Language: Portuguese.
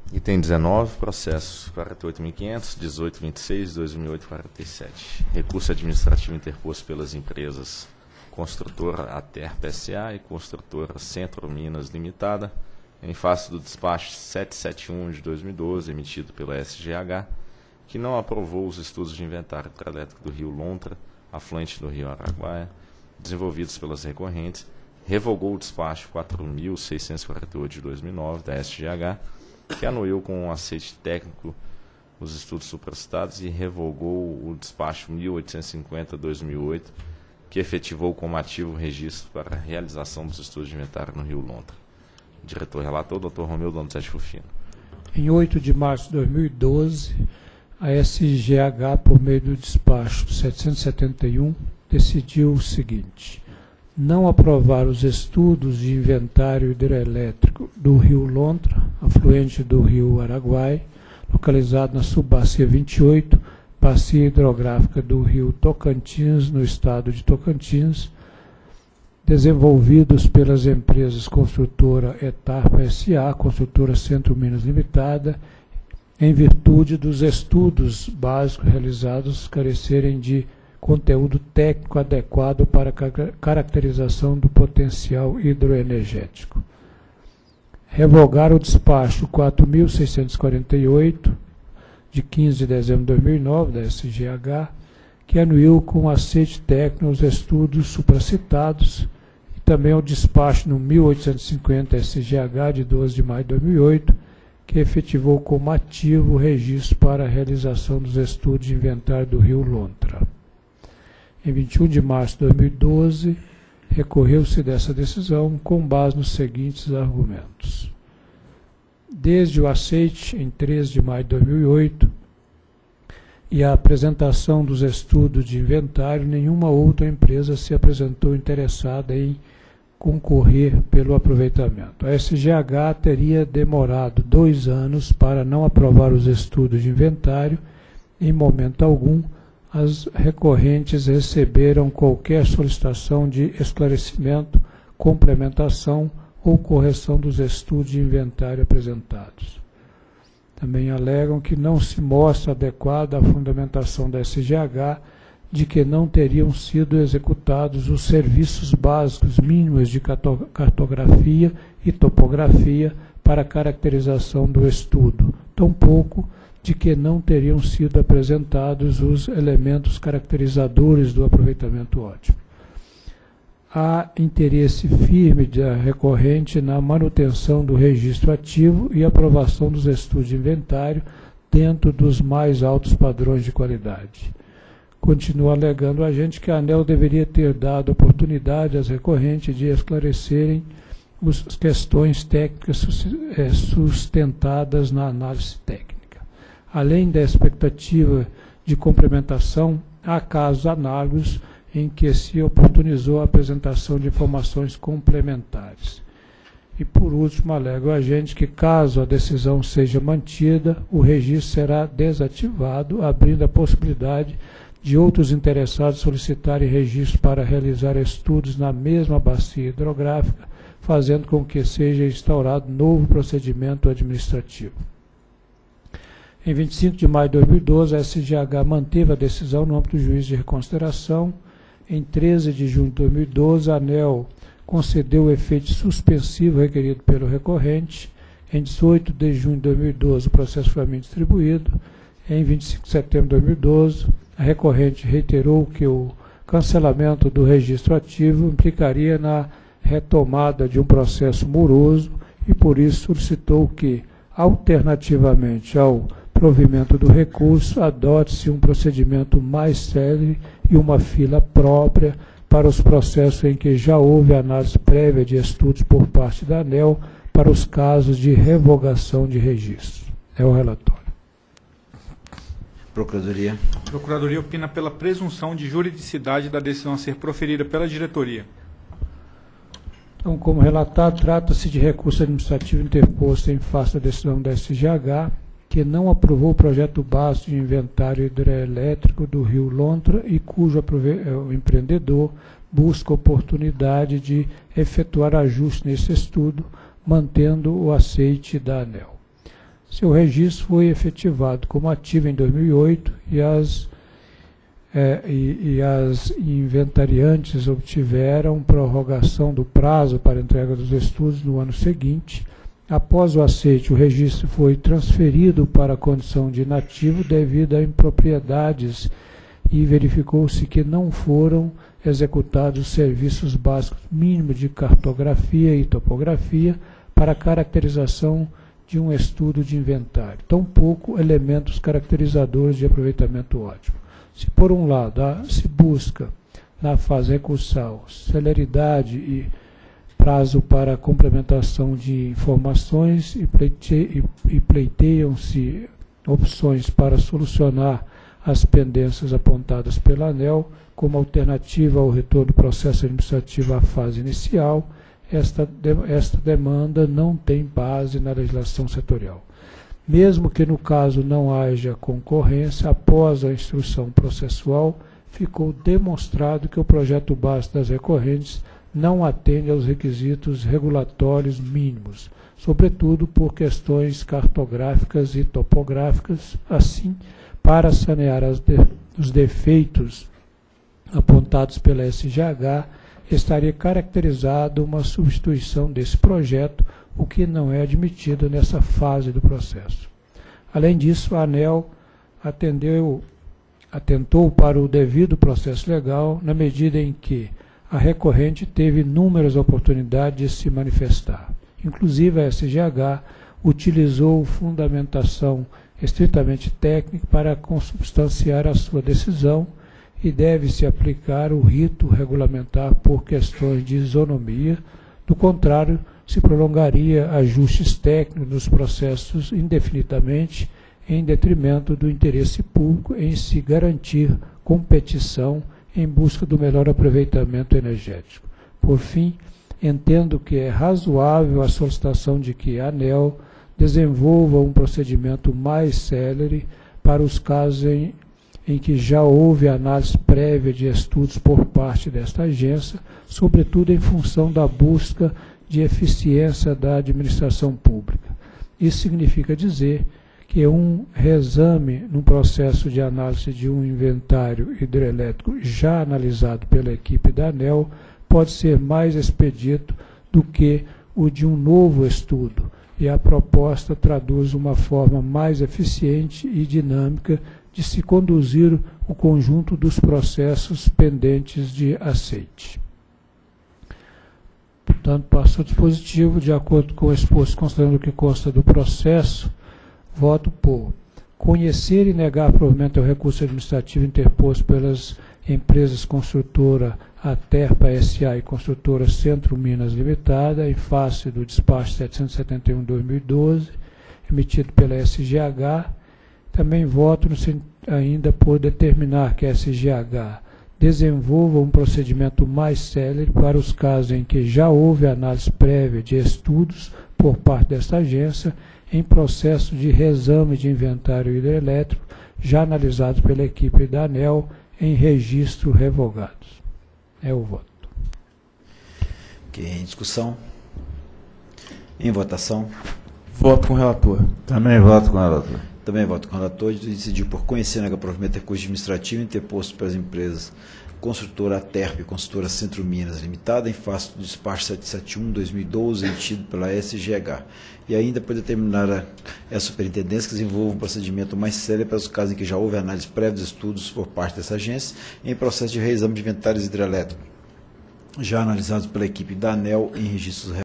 Item 19, processos 48.500, 1826, 2008-47. Recurso administrativo interposto pelas empresas Construtora Aterp S.A. e Construtora Centro Minas Limitada, em face do despacho 771 de 2012, emitido pela SGH, que não aprovou os estudos de inventário hidrelétrico do rio Lontra, afluente do rio Araguaia, desenvolvidos pelas recorrentes, revogou o despacho 4.648 de 2009 da SGH, que anuiu com um aceite técnico os estudos supracitados e revogou o despacho 1850-2008, que efetivou como ativo o registro para a realização dos estudos de inventário no rio Lontra. Diretor-relator, Dr. Romeu Donizete Rufino. Em 8 de março de 2012, a SGH, por meio do despacho 771, decidiu o seguinte: não aprovar os estudos de inventário hidrelétrico do rio Lontra, afluente do rio Araguaia, localizado na subbacia 28, bacia hidrográfica do rio Tocantins, no estado de Tocantins, desenvolvidos pelas empresas Construtora Aterp S.A., Construtora Centro Minas Limitada, em virtude dos estudos básicos realizados carecerem de conteúdo técnico adequado para a caracterização do potencial hidroenergético. Revogar o despacho 4.648, de 15 de dezembro de 2009, da SGH, que anuiu com aceite técnico os estudos supracitados, e também o despacho no 1850 SGH, de 12 de maio de 2008, que efetivou como ativo o registro para a realização dos estudos de inventário do rio Lontra. Em 21 de março de 2012, recorreu-se dessa decisão com base nos seguintes argumentos. Desde o aceite, em 13 de maio de 2008, e a apresentação dos estudos de inventário, nenhuma outra empresa se apresentou interessada em concorrer pelo aproveitamento. A SGH teria demorado 2 anos para não aprovar os estudos de inventário. Em momento algum, as recorrentes receberam qualquer solicitação de esclarecimento, complementação ou correção dos estudos de inventário apresentados. Também alegam que não se mostra adequada a fundamentação da SGH de que não teriam sido executados os serviços básicos mínimos de cartografia e topografia para a caracterização do estudo, tampouco de que não teriam sido apresentados os elementos caracterizadores do aproveitamento ótimo. Há interesse firme da recorrente na manutenção do registro ativo e aprovação dos estudos de inventário dentro dos mais altos padrões de qualidade. Continua alegando a gente que a ANEEL deveria ter dado oportunidade às recorrentes de esclarecerem as questões técnicas sustentadas na análise técnica. Além da expectativa de complementação, há casos análogos em que se oportunizou a apresentação de informações complementares. E, por último, alega a gente que, caso a decisão seja mantida, o registro será desativado, abrindo a possibilidade de outros interessados solicitarem registro para realizar estudos na mesma bacia hidrográfica, fazendo com que seja instaurado novo procedimento administrativo. Em 25 de maio de 2012, a SGH manteve a decisão no âmbito do juízo de reconsideração. Em 13 de junho de 2012, a ANEEL concedeu o efeito suspensivo requerido pelo recorrente. Em 18 de junho de 2012, o processo foi a mim distribuído. Em 25 de setembro de 2012, a recorrente reiterou que o cancelamento do registro ativo implicaria na retomada de um processo moroso e, por isso, solicitou que, alternativamente ao provimento do recurso, adote-se um procedimento mais célere e uma fila própria para os processos em que já houve análise prévia de estudos por parte da ANEEL para os casos de revogação de registro. É o relatório. Procuradoria. A Procuradoria opina pela presunção de juridicidade da decisão a ser proferida pela diretoria. Então, como relatado, trata-se de recurso administrativo interposto em face da decisão da SGH, que não aprovou o projeto básico de inventário hidrelétrico do rio Lontra e cujo o empreendedor busca oportunidade de efetuar ajuste nesse estudo, mantendo o aceite da ANEEL. Seu registro foi efetivado como ativo em 2008 e as inventariantes obtiveram prorrogação do prazo para entrega dos estudos no ano seguinte. Após o aceite, o registro foi transferido para a condição de inativo devido a impropriedades e verificou-se que não foram executados serviços básicos mínimos de cartografia e topografia para a caracterização de um estudo de inventário, tampouco elementos caracterizadores de aproveitamento ótimo. Se, por um lado, se busca, na fase recursal, celeridade e prazo para a complementação de informações e pleiteiam-se opções para solucionar as pendências apontadas pela ANEEL como alternativa ao retorno do processo administrativo à fase inicial, esta demanda não tem base na legislação setorial. Mesmo que no caso não haja concorrência, após a instrução processual, ficou demonstrado que o projeto básico das recorrentes não atende aos requisitos regulatórios mínimos, sobretudo por questões cartográficas e topográficas. Assim, para sanear os defeitos apontados pela SGH, estaria caracterizada uma substituição desse projeto, o que não é admitido nessa fase do processo. Além disso, a ANEEL atentou para o devido processo legal na medida em que a recorrente teve inúmeras oportunidades de se manifestar. Inclusive, a SGH utilizou fundamentação estritamente técnica para consubstanciar a sua decisão e deve-se aplicar o rito regulamentar por questões de isonomia. Do contrário, se prolongaria ajustes técnicos nos processos indefinidamente, em detrimento do interesse público em se garantir competição em busca do melhor aproveitamento energético. Por fim, entendo que é razoável a solicitação de que a ANEEL desenvolva um procedimento mais célere para os casos em que já houve análise prévia de estudos por parte desta agência, sobretudo em função da busca de eficiência da administração pública. Isso significa dizer que um reexame num processo de análise de um inventário hidrelétrico já analisado pela equipe da ANEEL pode ser mais expedito do que o de um novo estudo, e a proposta traduz uma forma mais eficiente e dinâmica de se conduzir o conjunto dos processos pendentes de aceite. Portanto, passo ao dispositivo, de acordo com o exposto, considerando o que consta do processo, voto por conhecer e negar provimento ao recurso administrativo interposto pelas empresas construtora Aterpa S.A. e construtora Centro Minas Limitada, em face do despacho 771/2012, emitido pela SGH. Também voto ainda por determinar que a SGH desenvolva um procedimento mais célere para os casos em que já houve análise prévia de estudos por parte desta agência em processo de reexame de inventário hidrelétrico já analisado pela equipe da ANEEL em registro revogados. É o voto. Ok, em discussão. Em votação. Voto com o relator. Também voto com o relator. Também voto com o relator. Decidiu por conhecer e negar provimento de recurso administrativo interposto pelas empresas construtora Aterpa e construtora Centro Minas Limitada, em face do despacho 771/2012, emitido pela SGH. E ainda por determinar a superintendência que desenvolva um procedimento mais sério para os casos em que já houve análise prévia de estudos por parte dessa agência, em processo de reexame de inventários hidrelétricos, já analisados pela equipe da ANEEL em registros